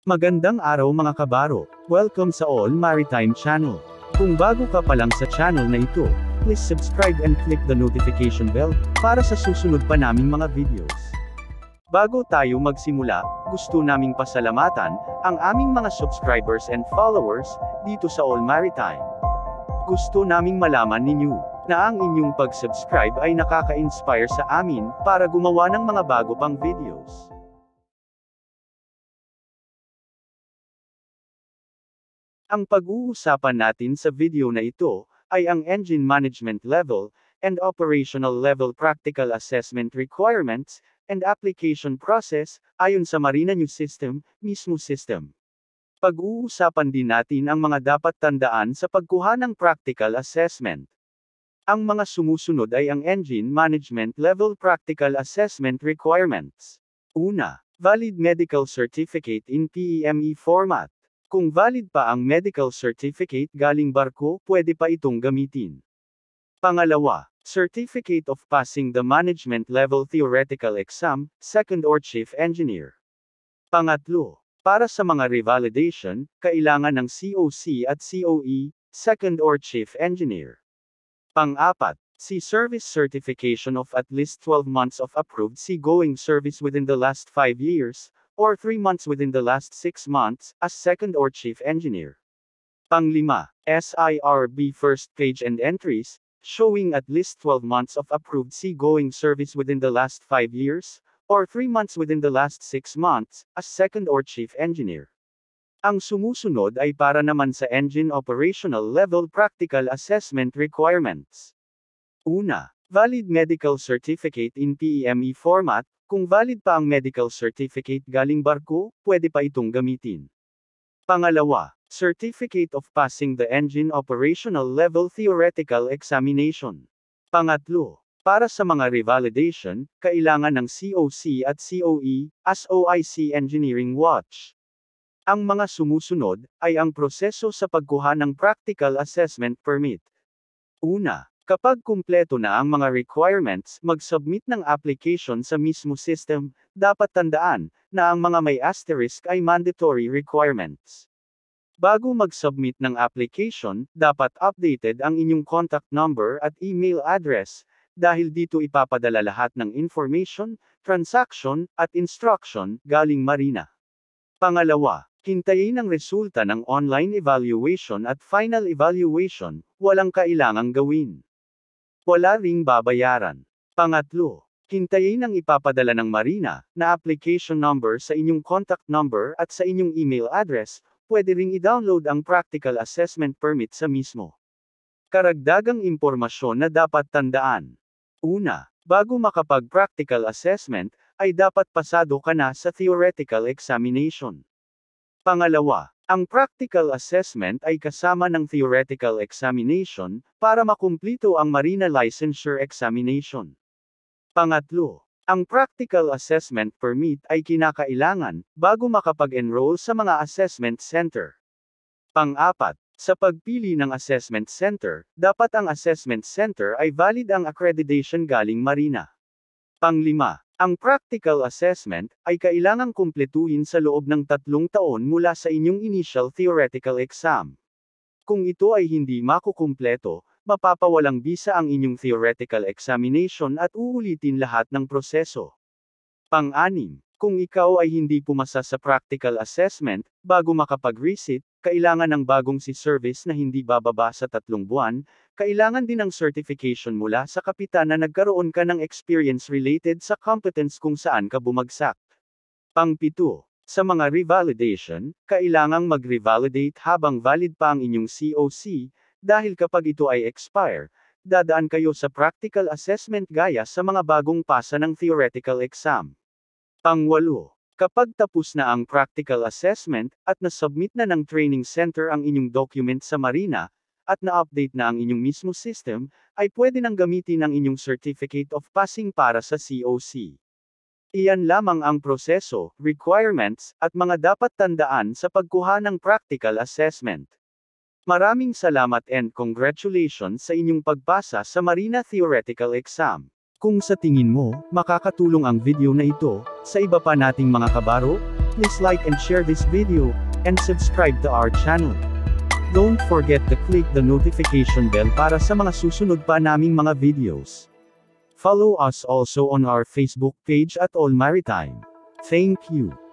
Magandang araw mga kabaro. Welcome sa All Maritime Channel. Kung bago ka pa lang sa channel na ito, please subscribe and click the notification bell para sa susunod pa naming mga videos. Bago tayo magsimula, gusto naming pasalamatan ang aming mga subscribers and followers dito sa All Maritime. Gusto naming malaman ninyo na ang inyong pag-subscribe ay nakaka-inspire sa amin para gumawa ng mga bago pang videos. Ang pag-uusapan natin sa video na ito ay ang Engine Management Level and Operational Level Practical Assessment Requirements and Application Process ayon sa MARINA New System, mismo system. Pag-uusapan din natin ang mga dapat tandaan sa pagkuha ng practical assessment. Ang mga sumusunod ay ang Engine Management Level Practical Assessment Requirements. Una, valid medical certificate in PEME format. Kung valid pa ang medical certificate galing barko, pwede pa itong gamitin. Pangalawa, certificate of passing the management level theoretical exam, second or chief engineer. Pangatlo, para sa mga revalidation, kailangan ng COC at COE, second or chief engineer. Pang-apat, service certification of at least 12 months of approved seagoing service within the last 5 years, or 3 months within the last 6 months, as second or chief engineer. Pang-lima, SIRB first page and entries, showing at least 12 months of approved seagoing service within the last 5 years, or 3 months within the last 6 months, as second or chief engineer. Ang sumusunod ay para naman sa Engine Operational Level Practical Assessment Requirements. Una, valid medical certificate in PEME format. Kung valid pa ang medical certificate galing barko, pwede pa itong gamitin. Pangalawa, certificate of passing the Engine Operational Level Theoretical Examination. Pangatlo, para sa mga revalidation, kailangan ng COC at COE, as OIC Engineering Watch. Ang mga sumusunod ay ang proseso sa pagkuha ng Practical Assessment Permit. Una, kapag kumpleto na ang mga requirements, mag-submit ng application sa mismo system. Dapat tandaan na ang mga may asterisk ay mandatory requirements. Bago mag-submit ng application, dapat updated ang inyong contact number at email address, dahil dito ipapadala lahat ng information, transaction, at instruction galing MARINA. Pangalawa, hintayin ang resulta ng online evaluation at final evaluation, walang kailangang gawin. Wala ring babayaran. Pangatlo, hintayin ang ipapadala ng MARINA na application number sa inyong contact number at sa inyong email address. Pwede ring i-download ang practical assessment permit sa mismo. Karagdagang impormasyon na dapat tandaan. Una, bago makapag-practical assessment, ay dapat pasado ka na sa theoretical examination. Pangalawa, ang practical assessment ay kasama ng theoretical examination, para makumplito ang MARINA licensure examination. Pangatlo, ang practical assessment permit ay kinakailangan, bago makapag-enroll sa mga assessment center. Pang-apat, sa pagpili ng assessment center, dapat ang assessment center ay valid ang accreditation galing MARINA. Pang-lima, ang practical assessment ay kailangang kumpletuhin sa loob ng 3 taon mula sa inyong initial theoretical exam. Kung ito ay hindi makukumpleto, mapapawalang bisa ang inyong theoretical examination at uulitin lahat ng proseso. Pang-anim, kung ikaw ay hindi pumasa sa practical assessment, bago makapag-resit, kailangan ng bagong service na hindi bababa sa 3 buwan, kailangan din ng certification mula sa kapitan na nagkaroon ka ng experience related sa competence kung saan ka bumagsak. Pang-7, sa mga revalidation, kailangang mag-revalidate habang valid pa ang inyong COC, dahil kapag ito ay expire, dadaan kayo sa practical assessment gaya sa mga bagong pasa ng theoretical exam. Pang-8, kapag tapos na ang practical assessment, at na-submit na ng training center ang inyong document sa MARINA, at na-update na ang inyong mismo system, ay pwede nang gamitin ang inyong certificate of passing para sa COC. Iyan lamang ang proseso, requirements, at mga dapat tandaan sa pagkuha ng practical assessment. Maraming salamat and congratulations sa inyong pagpasa sa MARINA Theoretical Exam. Kung sa tingin mo, makakatulong ang video na ito, sa iba pa nating mga kabaro, Please like and share this video, and subscribe to our channel. Don't forget to click the notification bell para sa mga susunod pa naming mga videos. Follow us also on our Facebook page at All Maritime. Thank you.